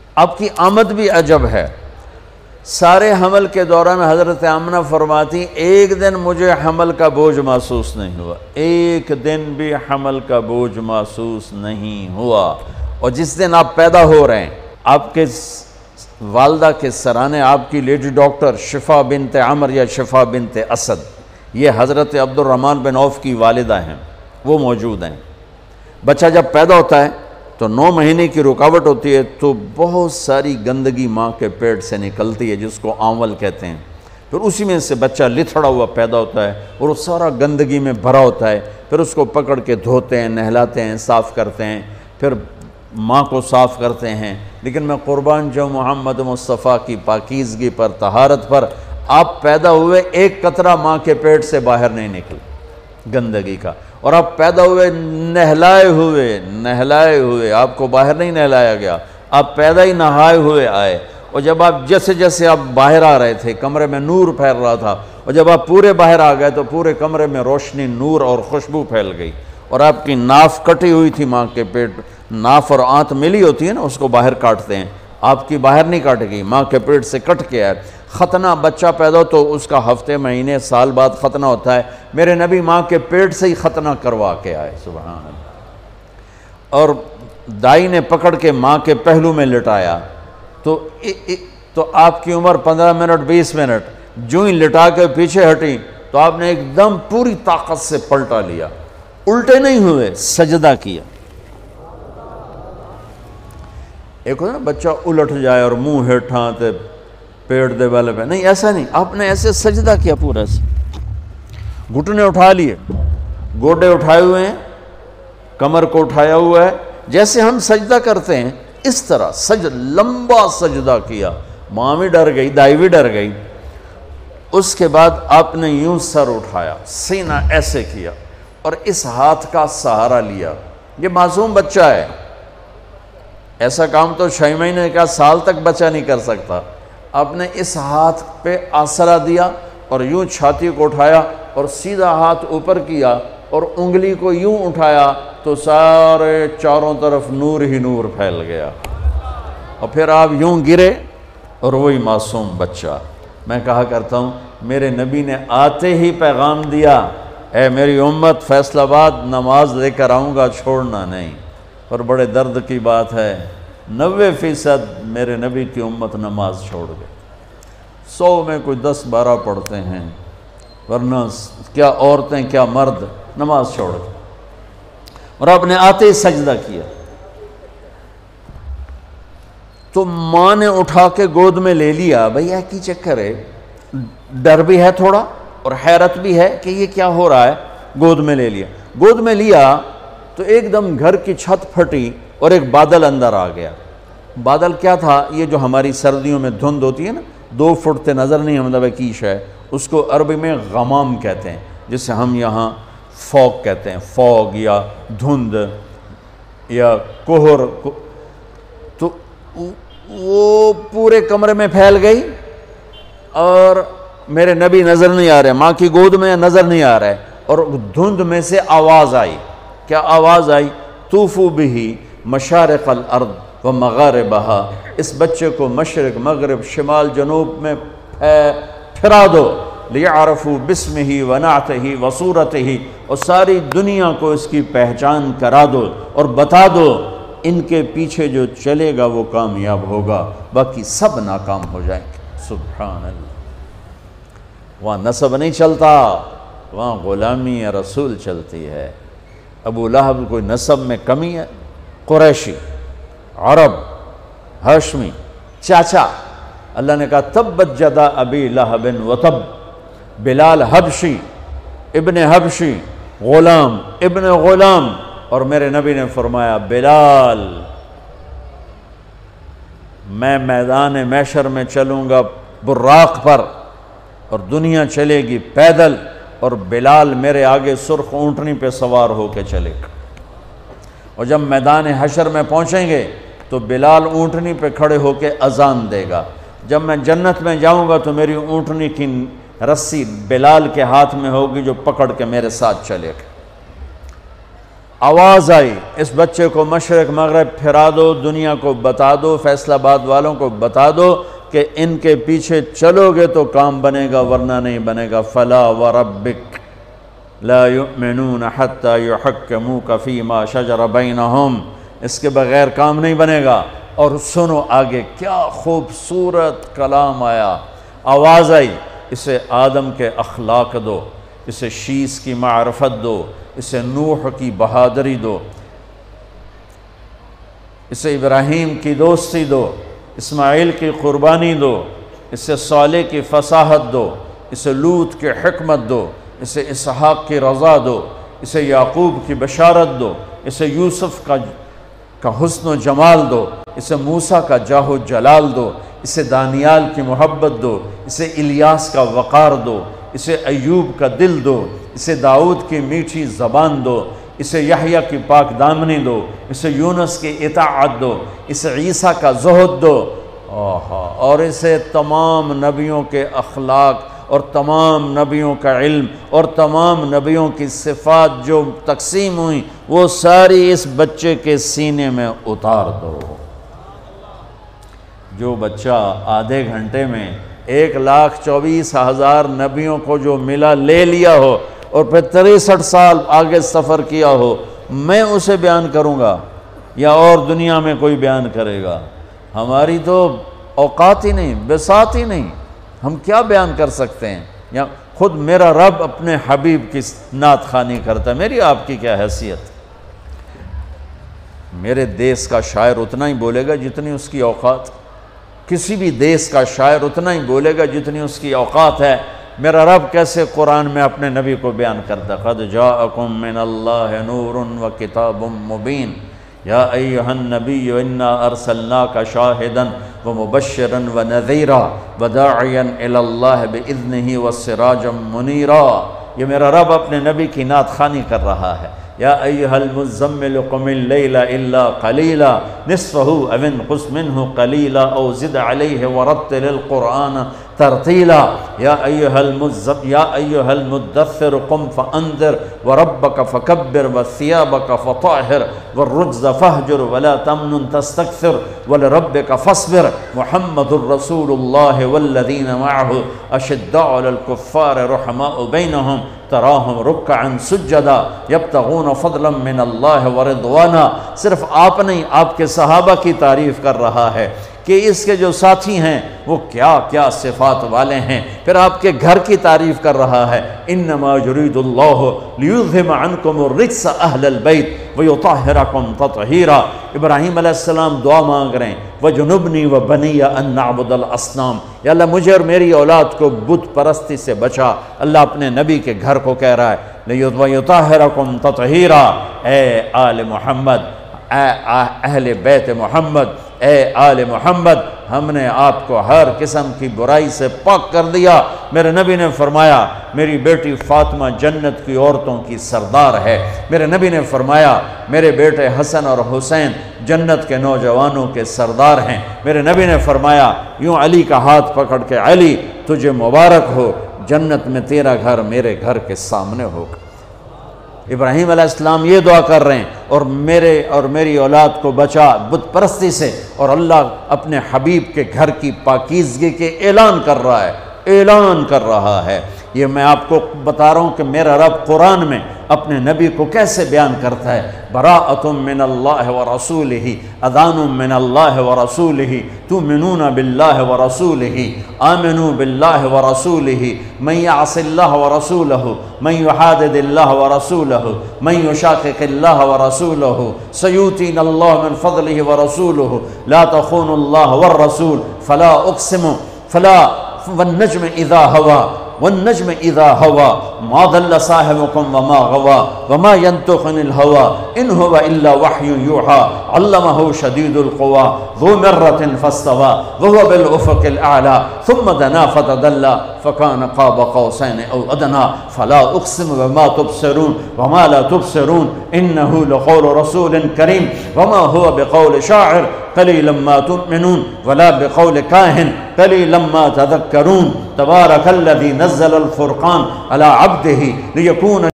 आपकी आमद भी अजब है। सारे हमल के दौरान हज़रत आमना फरमाती, एक दिन मुझे हमल का बोझ महसूस नहीं हुआ, एक दिन भी हमल का बोझ महसूस नहीं हुआ। और जिस दिन आप पैदा हो रहे हैं, आपके वालदा के सराने आपकी लेडी डॉक्टर शिफा बिनते अमर या शिफा बिनते असद, ये हज़रत अब्दुर्रहमान बिन औफ की वालिदा हैं, वो मौजूद हैं। बच्चा जब पैदा होता है तो 9 महीने की रुकावट होती है, तो बहुत सारी गंदगी माँ के पेट से निकलती है, जिसको आंवल कहते हैं। फिर उसी में से बच्चा लिथड़ा हुआ पैदा होता है और वो सारा गंदगी में भरा होता है। फिर उसको पकड़ के धोते हैं, नहलाते हैं, साफ़ करते हैं, फिर माँ को साफ़ करते हैं। लेकिन मैं कुर्बान जाऊँ मोहम्मद मुस्तफ़ा की पाकीज़गी पर, तहारत पर, आप पैदा हुए एक कतरा माँ के पेट से बाहर नहीं निकला गंदगी का, और आप पैदा हुए नहलाए हुए, आपको बाहर नहीं नहलाया गया, आप पैदा ही नहाए हुए आए। और जब आप जैसे जैसे आप बाहर आ रहे थे, कमरे में नूर फैल रहा था, और जब आप पूरे बाहर आ गए तो पूरे कमरे में रोशनी, नूर और खुशबू फैल गई। और आपकी नाफ कटी हुई थी माँ के पेट, नाफ और आंत मिली होती है ना, उसको बाहर काटते हैं, आपकी बाहर नहीं काट गई, माँ के पेट से कट के आए। खतना बच्चा पैदा हो तो उसका हफ्ते, महीने, साल बाद खतना होता है। मेरे नबी माँ के पेट से ही खतना करवा के आए, सुभान अल्लाह। और दाई ने पकड़ के माँ के पहलू में लिटाया, तो आपकी उम्र 15 मिनट 20 मिनट, जो ही लिटा के पीछे हटी तो आपने एकदम पूरी ताकत से पलटा लिया, उल्टे नहीं हुए, सजदा किया। एक होता ना बच्चा उलट जाए और मुंह हेठा ते पेट दे वाले पे, नहीं, ऐसा नहीं, आपने ऐसे सजदा किया पूरा से, घुटने उठा लिए, गोडे उठाए हुए हैं, कमर को उठाया हुआ है, जैसे हम सजदा करते हैं इस तरह लंबा सजदा किया। माँ भी डर गई, दाई भी डर गई। उसके बाद आपने यूं सर उठाया, सीना ऐसे किया और इस हाथ का सहारा लिया। ये मासूम बच्चा है, ऐसा काम तो 6 महीने का, साल तक बच्चा नहीं कर सकता। आपने इस हाथ पे आसरा दिया और यूं छाती को उठाया और सीधा हाथ ऊपर किया और उंगली को यूं उठाया तो सारे चारों तरफ नूर ही नूर फैल गया। और फिर आप यूं गिरे और वही मासूम बच्चा। मैं कहा करता हूँ, मेरे नबी ने आते ही पैगाम दिया, ऐ मेरी उम्मत, फैसलाबाद नमाज लेकर आऊँगा, छोड़ना नहीं। और बड़े दर्द की बात है, 90% मेरे नबी की उम्मत नमाज छोड़ गए। 100 में कोई 10-12 पढ़ते हैं, वरना क्या औरतें क्या मर्द नमाज छोड़ गए। और आपने आते ही सजदा किया तो माँ ने उठा के गोद में ले लिया। भैया की चक्कर है, डर भी है थोड़ा और हैरत भी है कि ये क्या हो रहा है। गोद में ले लिया, गोद में लिया तो एकदम घर की छत फटी और एक बादल अंदर आ गया। बादल क्या था, ये जो हमारी सर्दियों में धुंध होती है ना, 2 फुट से नज़र नहीं, मतलब कीश है, उसको अरबी में गमाम कहते हैं, जिसे हम यहाँ फॉग कहते हैं, फॉग या धुंध या कोहर। तो वो पूरे कमरे में फैल गई और मेरे नबी नज़र नहीं आ रहे, माँ की गोद में नज़र नहीं आ रहा है। और धुंध में से आवाज़ आई। क्या आवाज़ आई? तूफू बिही मशारिक़ल अर्द व मगारिबहा, इस बच्चे को मशरिक मगरिब शिमाल जनूब में फिरा दो, लियारफू बिस्मिही व नातही व सूरतही, और सारी दुनिया को इसकी पहचान करा दो और बता दो, इनके पीछे जो चलेगा वो कामयाब होगा, बाकी सब नाकाम हो जाएंगे। सुभान अल्लाह। वहाँ नसब नहीं चलता, वहाँ ग़ुलामी या रसूल चलती है। अबू लहब कोई नसब में कमी है? कुरैशी, अरब, हाशमी, चाचा। अल्लाह ने कहा तब्बत जदा अबी लहबिन व तब, बिलाल हबशी, इब्ने हबशी, ग़ुलाम इब्ने ग़ुलाम। और मेरे नबी ने फरमाया, बिलाल, मैं मैदान मैशर में चलूँगा बुर्राक पर और दुनिया चलेगी पैदल, और बिलाल मेरे आगे सुर्ख ऊँटनी पे सवार होकर चलेगा। और जब मैदान हशर में पहुँचेंगे तो बिलाल ऊँटनी पे खड़े होकर अजान देगा। जब मैं जन्नत में जाऊँगा तो मेरी ऊँटनी की रस्सी बिलाल के हाथ में होगी, जो पकड़ के मेरे साथ चलेगा। आवाज़ आई, इस बच्चे को मशरक़ मग़रिब फिरा दो, दुनिया को बता दो, फैसलाबाद वालों को बता दो कि इनके पीछे चलोगे तो काम बनेगा वरना नहीं बनेगा। फला व रब्बिक ला युमिनून हत्ता युहक्किमूका फीमा शजर बैनहुम, इसके बग़ैर काम नहीं बनेगा। और सुनो आगे क्या खूबसूरत कलाम आया, आवाज़ आई, इसे आदम के अखलाक दो, इसे शीस की मारफत दो, इसे नूह की बहादुरी दो, इसे इब्राहीम की दोस्ती दो, इस्माइल की क़ुरबानी दो, इसे सालेह की फसाहत दो, इसे लूत की हिकमत दो, इसे इसहाक की रज़ा दो, इसे याकूब की बशारत दो, इसे यूसुफ का हुस्न जमाल दो, इसे मूसा का जाहो जलाल दो, इसे दानियाल की मोहब्बत दो, इसे इलियास का वक़ार दो, इसे अय्यूब का दिल दो, इसे दाऊद की मीठी ज़बान दो, इसे यहया की पाक दामनी दो, इसे यूनुस की इताअत दो, इसे ईसा का ज़ुहद दो, और इसे तमाम नबियों के अखलाक और तमाम नबियों का इल्म और तमाम नबियों की सिफ़ात जो तकसीम हुई वो सारी इस बच्चे के सीने में उतार दो। जो बच्चा आधे घंटे में 1,24,000 नबियों को जो मिला ले लिया हो और फिर 63 साल आगे सफ़र किया हो, मैं उसे बयान करूँगा या और दुनिया में कोई बयान करेगा? हमारी तो औकात ही नहीं, बिसात ही नहीं, हम क्या बयान कर सकते हैं? या खुद मेरा रब अपने हबीब की नात खानी करता है, मेरी आपकी क्या हैसियत? मेरे देश का शायर उतना ही बोलेगा जितनी उसकी औकात, किसी भी देश का शायर उतना ही बोलेगा जितनी उसकी औकात है। मेरा रब कैसे कुरान में अपने नबी को बयान करता, क़द जाअकुम मिनल्लाहि नूरुन व किताबुम मुबीन या अय्युहन नबिय्यु इन्ना अरसलनाका शाहिदन व मुबश्शिरन व नज़ीरा व दाइयन इलल्लाहि बिइज़्निही व सिराजम मुनीरा। ये मेरा रब अपने नबी की नात खानी कर रहा है। या अय्युहल मुज़्ज़म्मिल क़ुमिल लैला इल्ला क़लीला निस्फ़हु अव इंक़ुस मिन्हु क़लीला औ ज़िद अलैहि व रत्तिलिल क़ुरआन तरतीला। या अय्युहल मुद्दस्सिर क़ुम फ़अंज़िर व रब्बक फ़कब्बिर व सियाबक फ़ताहिर व रुज्ज़ फ़हजुर व ला तमनुन तस्तक्सिर व लिरब्बिक फ़स्बिर। मुहम्मदुर रसूलुल्लाह वल्लज़ीना मअहु अशिद्दाउ अलल कुफ़्फ़ारि रुहमाउ बैनहुम तराहुम रुक्कअन सुज्जदा यब्तगून फ़ज़लन मिनल्लाहि व रिज़वाना। सिर्फ आप नहीं, आपके सहाबा की तारीफ़ कर रहा है कि इसके जो साथी हैं वो क्या क्या सिफ़ात वाले हैं। फिर आपके घर की तारीफ़ कर रहा है, इन्नमा युरीदुल्लाहु लियुज़हिब अन्कुमुर रिज्स अहलल बैत व युतहिरकुम तत्हीरा। इब्राहीम अलैहिस्सलाम दुआ मांग रहे हैं, वजुनुबनी व बनिया अन नअबुदल असनाम, या अल्लाह मुझे और मेरी औलाद को बुत परस्ती से बचा। अल्लाह अपने नबी के घर को कह रहा है, लियुतहिरकुम तत्हीरा। ए आले मोहम्मद, अहले बैत मोहम्मद, ए आले मोहम्मद, हमने आपको हर किस्म की बुराई से पाक कर दिया। मेरे नबी ने फरमाया, मेरी बेटी फ़ातिमा जन्नत की औरतों की सरदार है। मेरे नबी ने फरमाया, मेरे बेटे हसन और हुसैन जन्नत के नौजवानों के सरदार हैं। मेरे नबी ने फरमाया, यूँ अली का हाथ पकड़ के, अली तुझे मुबारक हो, जन्नत में तेरा घर मेरे घर के सामने होगा। इब्राहीम अलैहिस्सलाम ये दुआ कर रहे हैं, और मेरे और मेरी औलाद को बचा बुत परस्ती से। और अल्लाह अपने हबीब के घर की पाकीज़गी के ऐलान कर रहा है, ऐलान कर रहा है। ये मैं आपको बता रहा हूँ कि मेरा रब कुरान में अपने नबी को कैसे बयान करता है। बराअतुम मिनल्लाहि व रसूलिही, अज़ानुम मिनल्लाहि व रसूलिही, तुमिनूना बिल्लाहि व रसूलिही, आमिनू बिल्लाहि व रसूलिही, मन यअसिल्लाह व रसूलहु, मन युहादिदिल्लाह व रसूलहु, मन युशाक़िक़िल्लाह व रसूलहु, सयूतीनल्लाहु मिन फ़ज़लिही व रसूलुहु, ला तख़ूनुल्लाह व रसूल, फ़ला उक़सिमु फ़ला वन्नज्म इज़ा हवा वन्नज्म इज़ा हवा मा दल्ल साहिबुकुम वमा गवा वमा यंतिक़ु अनिल हवा इन हुवा इल्ला वह्युन यूहा अल्लमहु शदीदुल क़ुवा ज़ू मिर्रतिन फ़स्तवा वहुवा बिल उफ़ुक़िल आला थुम्मा दना फ़तदल्ला फ़कान क़ाब क़ौसैन औ अदना फ़ला उक़सिमु बिमा तुबसिरून वमा ला तुबसिरून इन्नहु लक़ौलु रसूलिन करीम वमा हुवा बिक़ौलि शाइर क़लीलन मा तु'मिनून वला बिक़ौलि काहिन क़लीलन मा तज़क्करून तबारकल्लज़ी नज़्ज़लल फ़ुरक़ान अला अब्दिही लियकून